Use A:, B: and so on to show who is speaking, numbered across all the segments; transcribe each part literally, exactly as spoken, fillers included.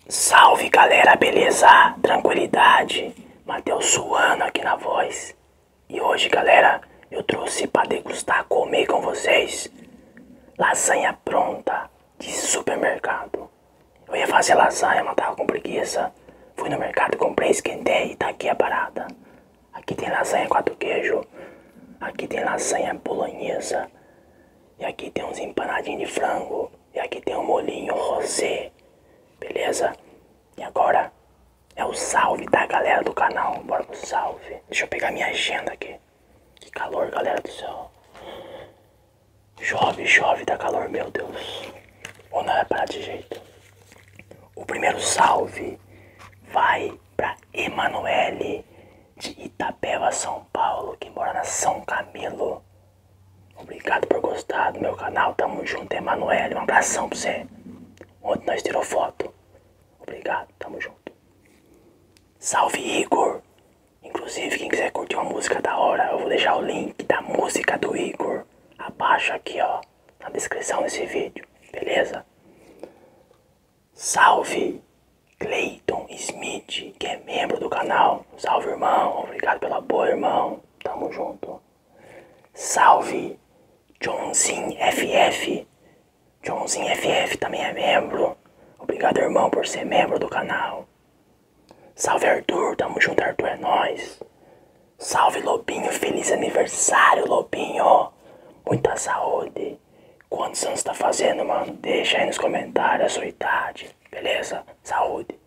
A: Salve galera, beleza? Tranquilidade? Matheus suando aqui na voz. E hoje galera, eu trouxe para degustar, comer com vocês lasanha pronta de supermercado. Eu ia fazer lasanha, mas tava com preguiça. Fui no mercado, comprei, esquentei e tá aqui a parada. Aqui tem lasanha quatro queijo. Aqui tem lasanha bolonhesa. E aqui tem uns empanadinhos de frango. E aqui tem um molinho rosé. Beleza? E agora é o salve da galera do canal. Bora pro salve. Deixa eu pegar minha agenda aqui. Que calor, galera do céu. Chove, chove, tá calor, meu Deus. Ou não é parar de jeito. O primeiro salve vai pra Emanuele de Itapeva, São Paulo, que mora na São Camilo. Obrigado por gostar do meu canal. Tamo junto, Emanuele. Um abração pra você. Ontem nós tirou foto. Obrigado, tamo junto. Salve Igor. Inclusive, quem quiser curtir uma música da hora, eu vou deixar o link da música do Igor abaixo aqui, ó, na descrição desse vídeo, beleza? Salve Cleiton Smith, que é membro do canal. Salve, irmão. Obrigado pela boa, irmão. Tamo junto. Salve Johnzinho F F. Johnzinho F F também é membro. Obrigado, irmão, por ser membro do canal. Salve, Arthur. Tamo junto, Arthur. É nóis. Salve, Lobinho. Feliz aniversário, Lobinho. Muita saúde. Quantos anos tá fazendo, mano? Deixa aí nos comentários a sua idade. Beleza? Saúde.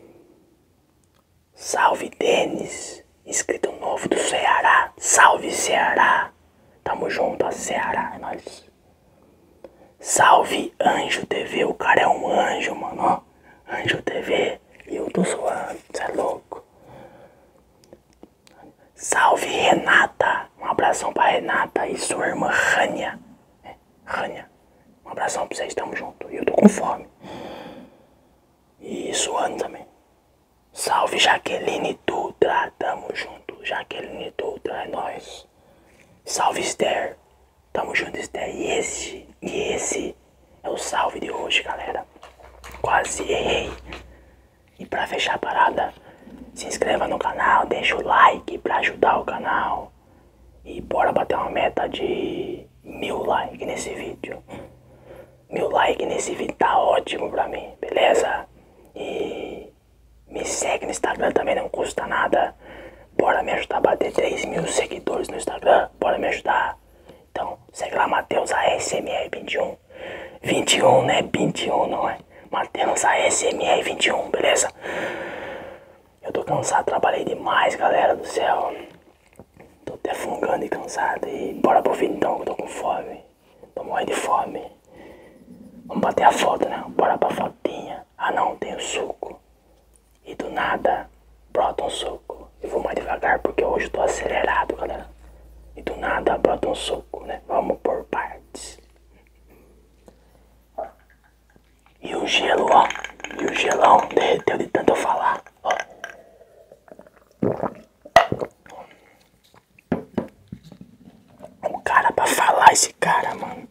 A: Salve, Denis. Inscrito novo do Ceará. Salve, Ceará. Tamo junto, a Ceará. É nóis. Salve Anjo T V, o cara é um anjo, mano, ó. Anjo T V, e eu tô suando, cê é louco. Salve Renata, um abração pra Renata e sua irmã Rania. É, Rania, um abração pra vocês, tamo junto. E eu tô com fome. E suando também. Salve Jaqueline Dutra, tamo junto. Jaqueline Dutra, é nóis. Salve Esther. Tamo junto, Esther. E esse, e esse é o salve de hoje, galera. Quase errei. E pra fechar a parada, se inscreva no canal, deixa o like pra ajudar o canal. E bora bater uma meta de mil likes nesse vídeo. Mil likes nesse vídeo tá ótimo pra mim, beleza? E me segue no Instagram também, não custa nada. Bora me ajudar a bater três mil seguidores no Instagram. Bora me ajudar. Então, segue lá, Matheus A S M R vinte e um. vinte e um, né? vinte e um, não é? Matheus A S M R vinte e um, beleza? Eu tô cansado, trabalhei demais, galera do céu. Tô até fungando e cansado. E bora pro vídeo então, que eu tô com fome. Tô morrendo de fome. Vamos bater a foto, né? Bora pra fotinha. Ah não, tem o suco. E do nada, brota um suco. Eu vou mais devagar porque hoje eu tô acelerado, galera. E do nada brota um suco, né? Vamos por partes. E o gelo, ó. E o gelão derreteu de tanto eu falar, ó. Um cara pra falar, esse cara, mano.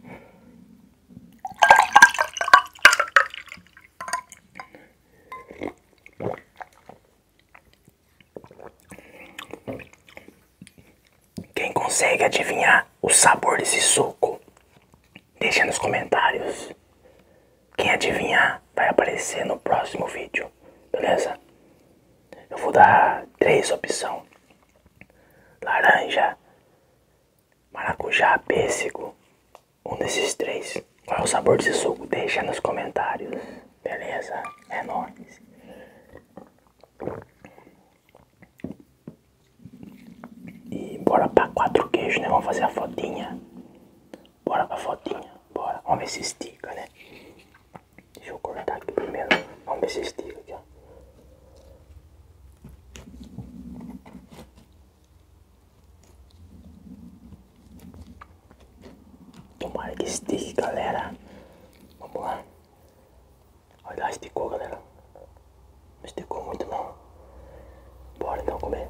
A: Quem consegue adivinhar o sabor desse suco, deixa nos comentários. Quem adivinhar vai aparecer no próximo vídeo, beleza? Eu vou dar três opções: laranja, maracujá, pêssego. Um desses três. Qual é o sabor desse suco? Deixa nos comentários, beleza? É nóis. E bora pra quatro queijos, né? Vamos fazer a fotinha. Bora pra fotinha, bora. Vamos ver se estica, né? Deixa eu cortar aqui primeiro. Vamos ver se estica aqui, ó. Tomara que estique, galera. Vamos lá. Olha lá, esticou, galera. Não esticou muito, não. Bora então comer.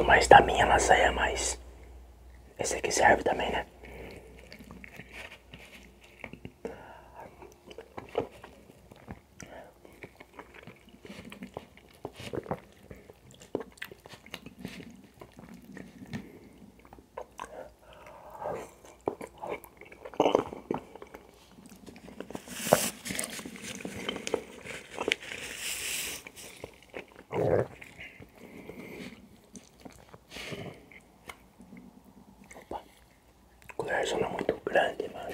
A: mas da minha lasanha mais. Esse aqui serve também, né? Opa, colher zona muito grande, mano.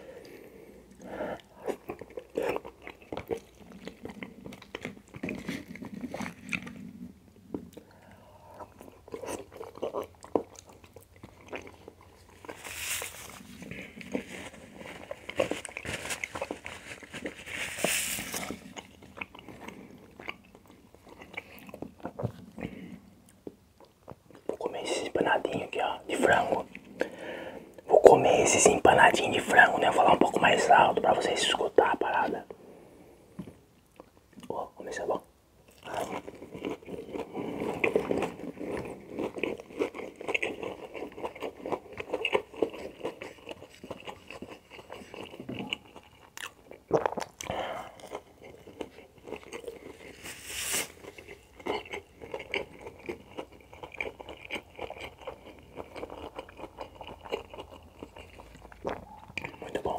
A: Vou comer esses empanadinhos aqui, ó, de frango. Vou comer esses empanadinhos de frango, né? Vou falar um pouco mais alto pra vocês escutar a parada. Ó, como isso é bom. Muito bom.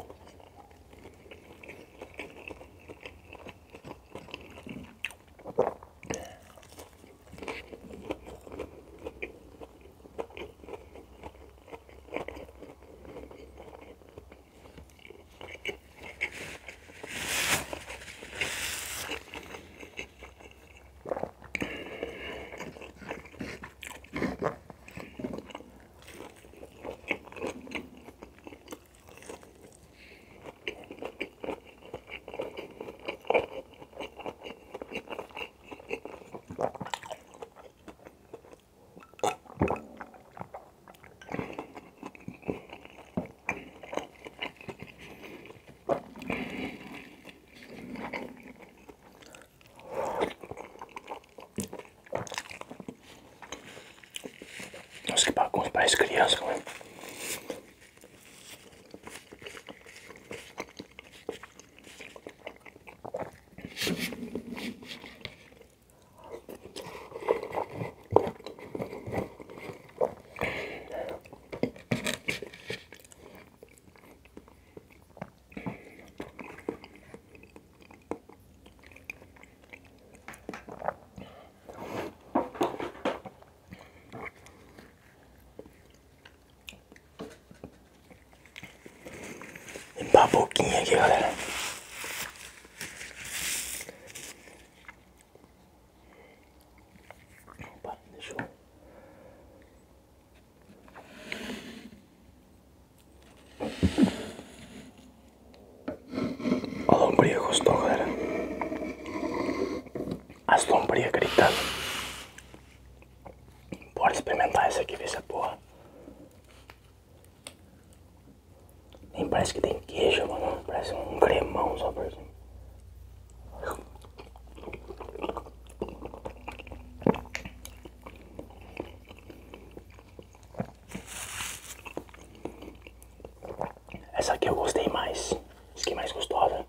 A: Nossa, que bagunça, parece criança, mano. Limpar a boquinha aqui, galera. Opa, deixa eu... A lombriga gostou, galera. As lombrigas gritando. Bora experimentar essa aqui, ver se é porra. Nem parece que tem queijo, mano. Parece um cremão só por cima. Essa aqui eu gostei mais. Essa aqui é mais gostosa.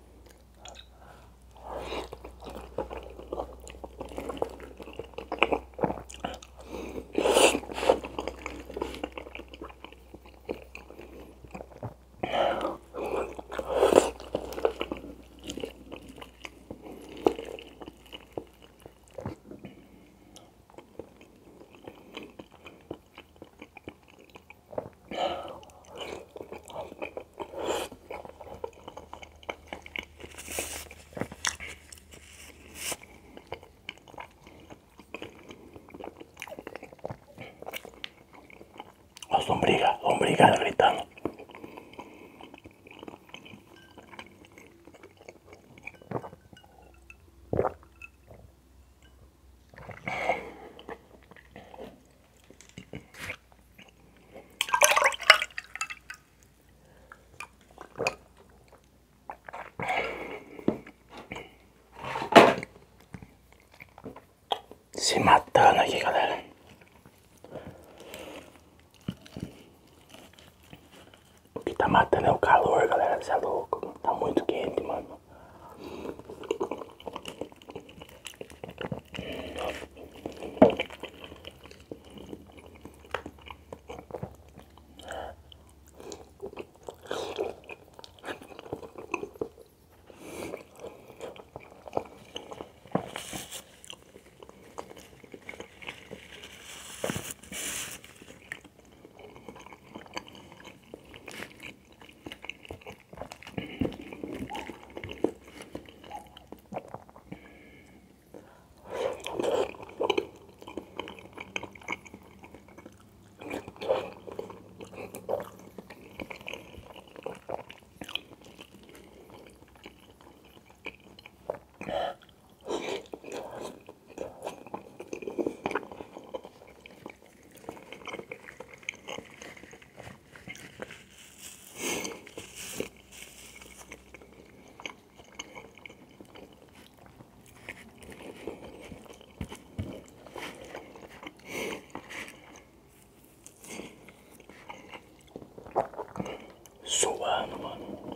A: As lombrigas, lombrigas gritando. Se matando aqui, galera. matando é o calor, galera. Você é louco. Tá muito quente, mano. Suando, mano.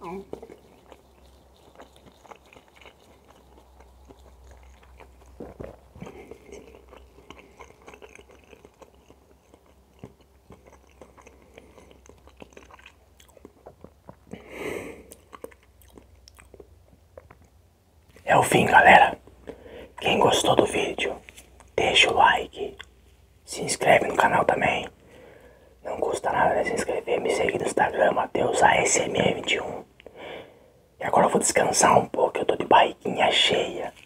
A: É o fim, galera. Quem gostou do vídeo, deixa o like. Se inscreve no canal também. Não custa nada, né, se inscrever. Me segue no Instagram, Matheus A S M R vinte e um. E agora eu vou descansar um pouco, eu tô de barriguinha cheia.